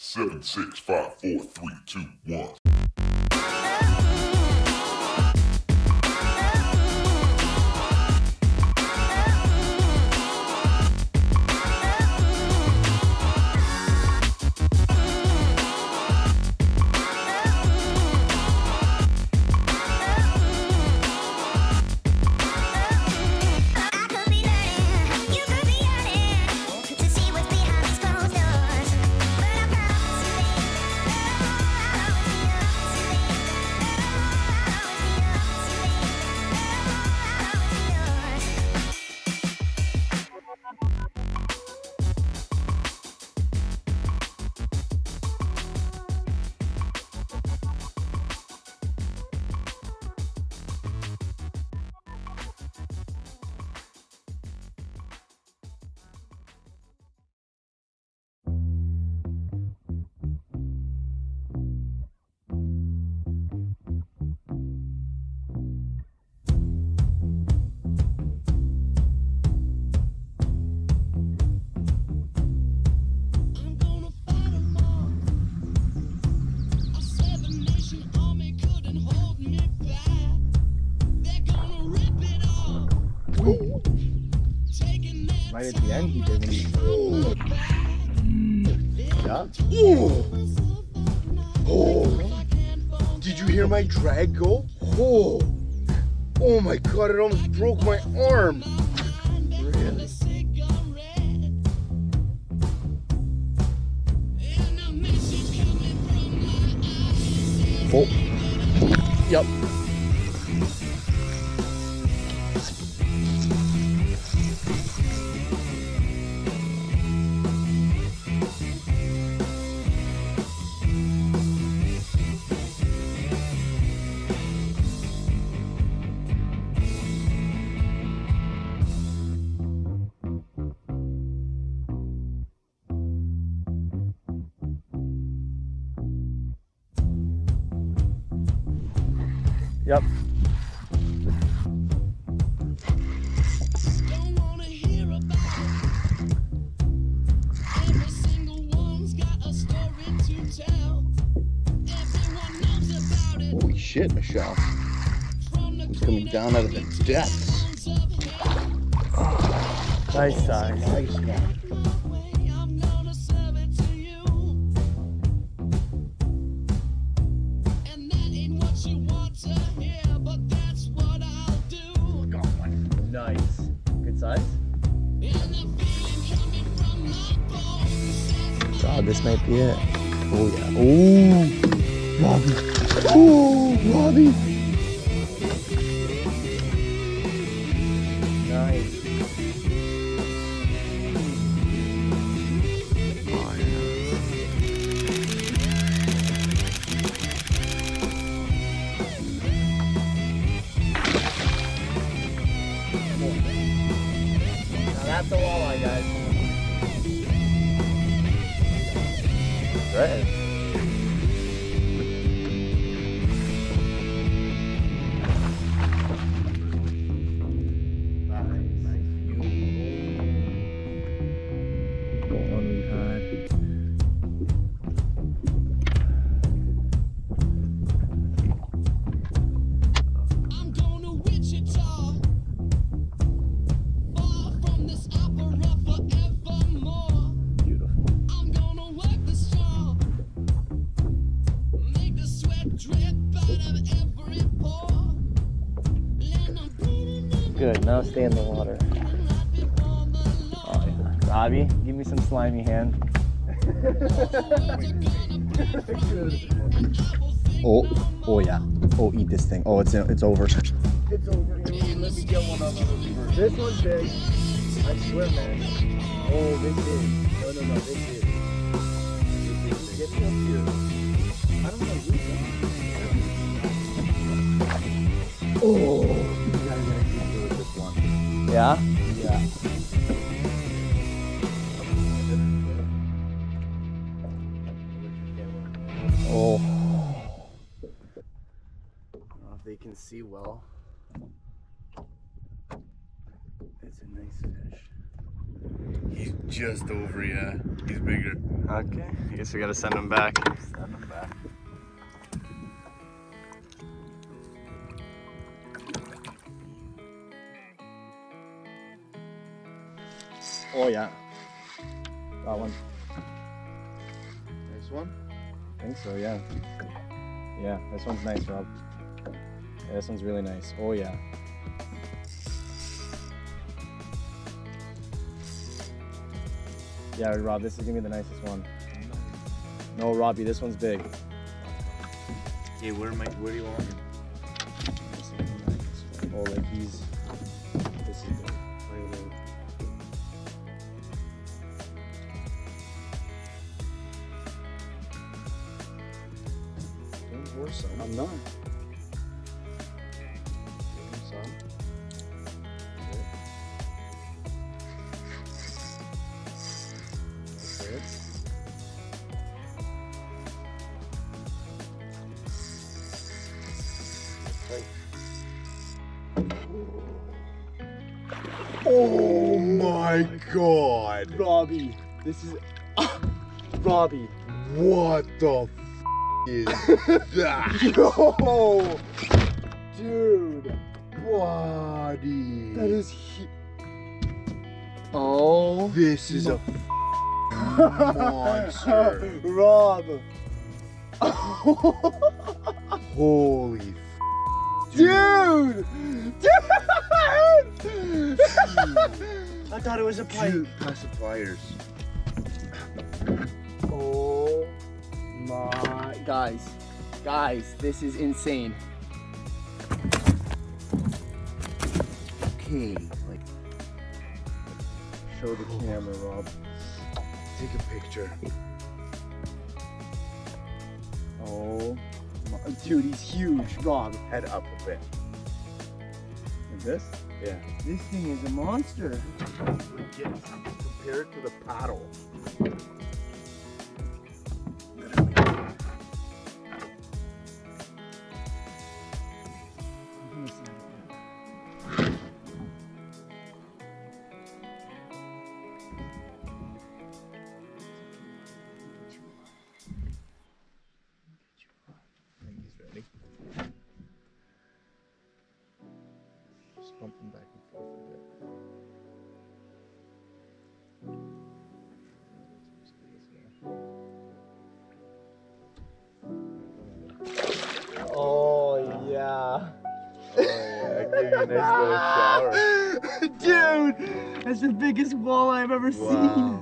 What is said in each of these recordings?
7, 6, 5, 4, 3, 2, 1. Right at the end, he did when he. Yeah. Oh. Did you hear my drag go? Oh. Oh my god! It almost broke my arm. Really? Oh. Yep. Yep. Holy shit, Michelle. He's coming down out of the depths. Nice size. Nice one. Nice. Good size? God, this might be it. Oh yeah. Oh, Robbie. Oh, Robbie. Nice. Oh yeah. Now that's a walleye, guys. Right. Good, now stay in the water. Oh, yeah. Robbie, give me some slimy hand. Oh yeah. Oh, eat this thing. Oh, it's over. It's over. Let me get one of them. This one's big. I swear, man. Oh, this is. No, this is. Get me up here. I don't know who's that. Oh, you gotta get a video with this one. Yeah? Yeah. Oh. I don't know if they can see well. It's a nice fish. Just over, yeah. He's bigger. Okay, I guess we gotta send him back. Send him back. Oh yeah. That one. This one? I think so, yeah. Yeah, this one's nice, Rob. Yeah, this one's really nice. Oh yeah. Yeah, Rob, this is gonna be the nicest one. No, Robbie, this one's big. Okay, where do you want him? Oh, like he's. This is big. Wait, wait. Don't force some. I'm not. Give him some. That's it. Oh my God, Robbie, this is Robbie. What the f is that? Yo, dude, Buddy. that is oh, This is a monster. Rob. Holy f Dude! I thought it was a pipe. Dude, pass the pliers. Oh my, guys, this is insane. Okay, like, Show the camera, Rob. take a picture. Oh my, dude, he's huge, Rob. Head up a bit. Like this? Yeah. This thing is a monster. Compare it to the paddle. I think he's ready. Just bump him back and forth a bit. Oh yeah. Oh yeah, give you a nice little shower. Dude, that's the biggest walleye I've ever seen.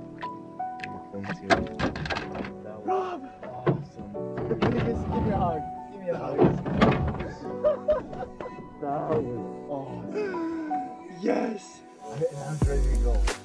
Rob! Awesome. Give me a hug. Give me a hug. That was awesome. Yes! and I'm ready to go.